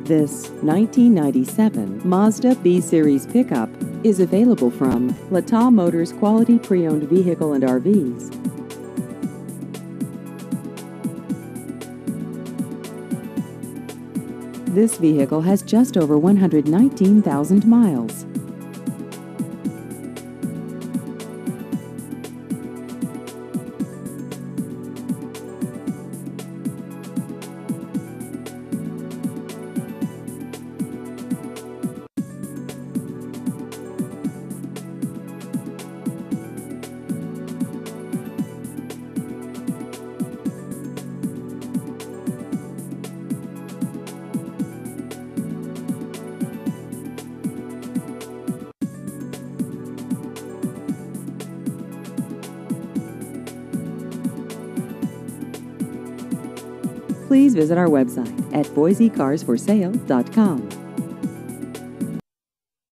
This 1997 Mazda B-Series pickup is available from Lata Motors Quality Pre-Owned Vehicle and RVs. This vehicle has just over 119,000 miles. Please visit our website at boisecarsforsale.com.